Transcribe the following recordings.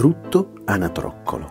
Brutto anatroccolo.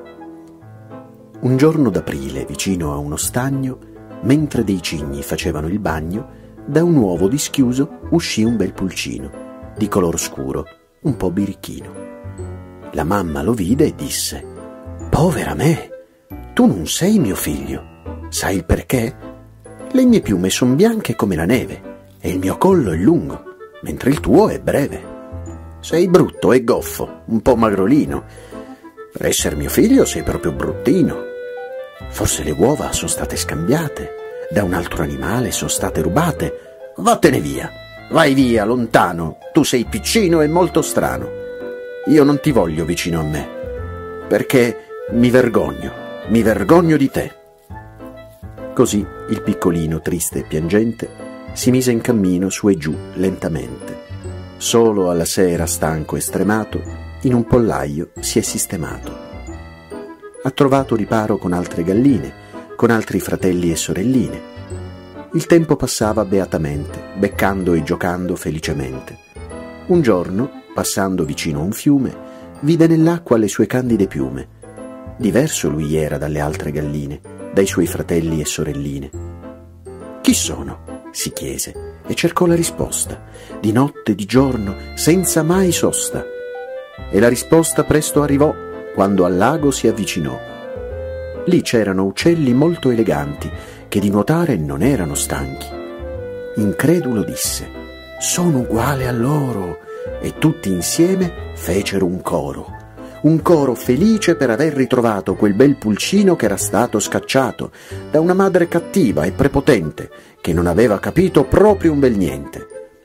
Un giorno d'aprile, vicino a uno stagno, mentre dei cigni facevano il bagno, da un uovo dischiuso uscì un bel pulcino, di color scuro, un po' birichino. La mamma lo vide e disse: «Povera me, tu non sei mio figlio. Sai il perché? Le mie piume son bianche come la neve e il mio collo è lungo, mentre il tuo è breve. Sei brutto e goffo, un po' magrolino. Per essere mio figlio sei proprio bruttino. Forse le uova sono state scambiate, da un altro animale sono state rubate. Vattene via, vai via, lontano, tu sei piccino e molto strano. Io non ti voglio vicino a me, perché mi vergogno di te». Così il piccolino, triste e piangente, si mise in cammino su e giù lentamente. Solo alla sera, stanco e stremato, in un pollaio si è sistemato. Ha trovato riparo con altre galline, con altri fratelli e sorelline. Il tempo passava beatamente, beccando e giocando felicemente. Un giorno, passando vicino a un fiume, vide nell'acqua le sue candide piume. Diverso lui era dalle altre galline, dai suoi fratelli e sorelline. «Chi sono?» si chiese e cercò la risposta, di notte, di giorno, senza mai sosta. E la risposta presto arrivò quando al lago si avvicinò. Lì c'erano uccelli molto eleganti che di nuotare non erano stanchi. Incredulo disse: «Sono uguale a loro», e tutti insieme fecero un coro felice per aver ritrovato quel bel pulcino che era stato scacciato da una madre cattiva e prepotente che non aveva capito proprio un bel niente.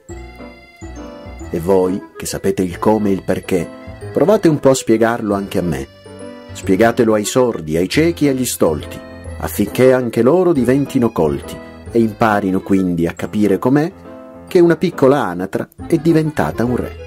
E voi, che sapete il come e il perché, provate un po' a spiegarlo anche a me. Spiegatelo ai sordi, ai ciechi e agli stolti, affinché anche loro diventino colti e imparino quindi a capire com'è che una piccola anatra è diventata un re.